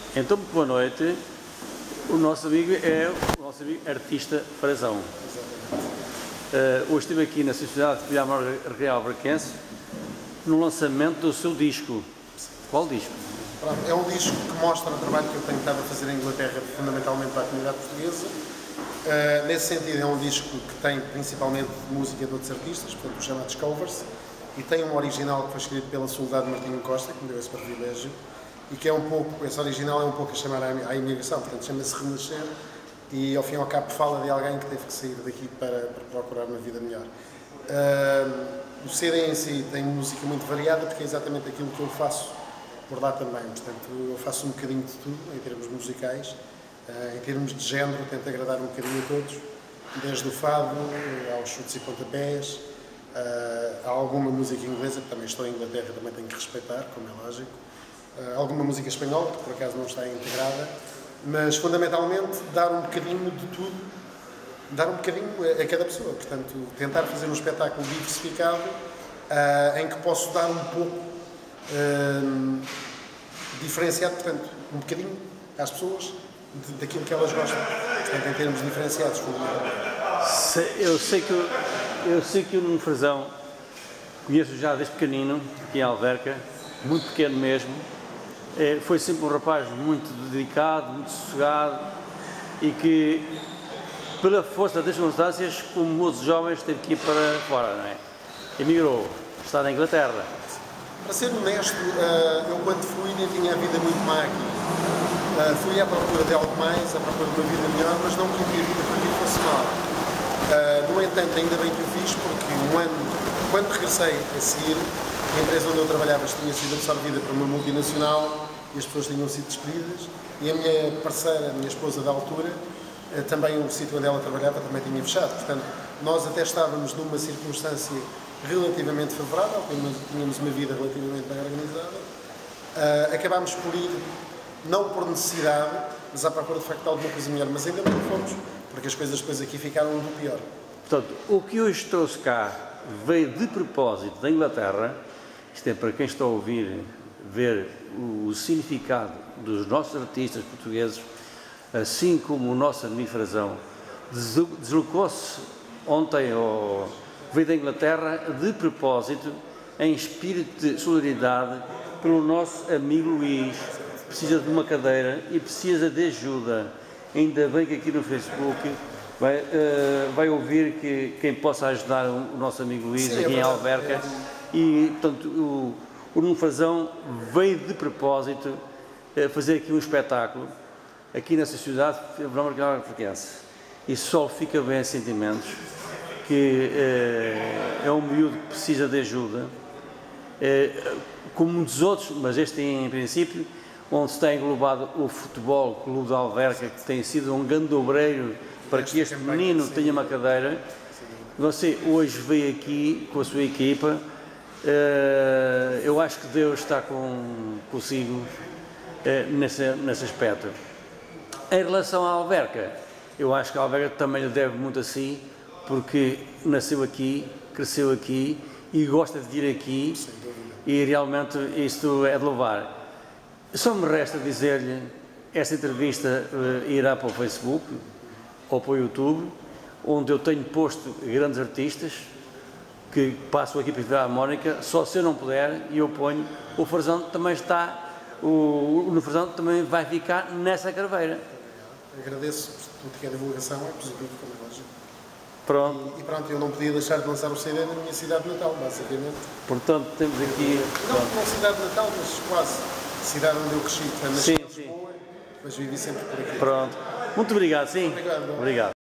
Então, boa noite. O nosso amigo é o nosso amigo artista Frazão. Hoje estive aqui na Sociedade Filarmónica Real Alverquense no lançamento do seu disco. Qual disco? Pronto, é um disco que mostra o trabalho que eu tenho estado a fazer em Inglaterra, fundamentalmente para a comunidade portuguesa. Nesse sentido, é um disco que tem principalmente música de outros artistas, portanto, os chamados covers, e tem um original que foi escrito pela Soledade Martinho Costa, que me deu esse privilégio, e que é um pouco, esse original é um pouco a chamar à imigração, portanto, chama-se Renascer, e ao fim e ao cabo fala de alguém que teve que sair daqui para procurar uma vida melhor. O CD em si tem música muito variada, porque é exatamente aquilo que eu faço por lá também, portanto, eu faço um bocadinho de tudo, em termos musicais, em termos de género, tento agradar um bocadinho a todos, desde o fado aos chutes e pontapés, há alguma música inglesa, que também estou em Inglaterra, também tenho que respeitar, como é lógico, alguma música espanhola, que por acaso não está integrada, mas fundamentalmente dar um bocadinho de tudo, dar um bocadinho a cada pessoa, portanto, tentar fazer um espetáculo diversificado, em que posso dar um pouco diferenciado, portanto, um bocadinho às pessoas daquilo que elas gostam, portanto, em termos diferenciados, fundamentalmente. Eu sei que o Nuno Frazão conheço já desde pequenino, aqui em Alverca, muito pequeno mesmo. Foi sempre um rapaz muito dedicado, muito sossegado e que, pela força das circunstâncias, como outros jovens, teve que ir para fora, não é? Emigrou, está na Inglaterra. Para ser honesto, eu quando fui nem tinha a vida muito má aqui. Fui à procura de algo mais, à procura de uma vida melhor, mas não queria que a vida para mim fosse mal. No entanto, ainda bem que o fiz, porque um ano, quando regressei a seguir, a empresa onde eu trabalhava tinha sido absorvida por uma multinacional e as pessoas tinham sido despedidas, e a minha parceira, a minha esposa da altura, também o sítio onde ela trabalhava também tinha fechado. Portanto, nós até estávamos numa circunstância relativamente favorável, tínhamos uma vida relativamente bem organizada. Acabámos por ir, não por necessidade, mas à procura de facto de alguma coisa melhor, mas ainda não fomos, porque as coisas depois aqui ficaram do pior. Portanto, o que hoje trouxe cá veio de propósito da Inglaterra. Isto é para quem está a ouvir, ver o significado dos nossos artistas portugueses, assim como o nosso amigo Frazão deslocou-se ontem, veio da Inglaterra de propósito, em espírito de solidariedade, pelo nosso amigo Luís. Precisa de uma cadeira e precisa de ajuda. Ainda bem que aqui no Facebook vai ouvir que quem possa ajudar o nosso amigo Luís, aqui em Alverca. E, portanto, o Nuno Frazão veio de propósito fazer aqui um espetáculo, aqui na Sociedade Filarmónica Real Alverquense. E só fica bem a sentimentos, que é um miúdo que precisa de ajuda, como muitos outros, mas este em princípio, onde está englobado o Futebol Clube de Alverca, que tem sido um grande obreiro para que este menino tenha uma cadeira. Você hoje veio aqui com a sua equipa. Eu acho que Deus está consigo nesse aspecto. Em relação à Alverca, eu acho que a Alverca também lhe deve muito a si, porque nasceu aqui, cresceu aqui e gosta de vir aqui, e realmente isto é de louvar. Só me resta dizer-lhe, esta entrevista irá para o Facebook ou para o YouTube, onde eu tenho posto grandes artistas que passam aqui para a Filarmónica. Só se eu não puder, e eu ponho, o Frazão também está, o Frazão também vai ficar nessa carveira. Agradeço por tudo que é divulgação, é positivo, como é lógico. Pronto. E pronto, eu não podia deixar de lançar o CD na minha cidade natal, basicamente. Portanto, temos aqui... Não cidade natal, mas quase. Cidade onde eu cresci, nasci em Lisboa, mas vivi sempre por aqui. Pronto. Muito obrigado, sim. Obrigado. Obrigado.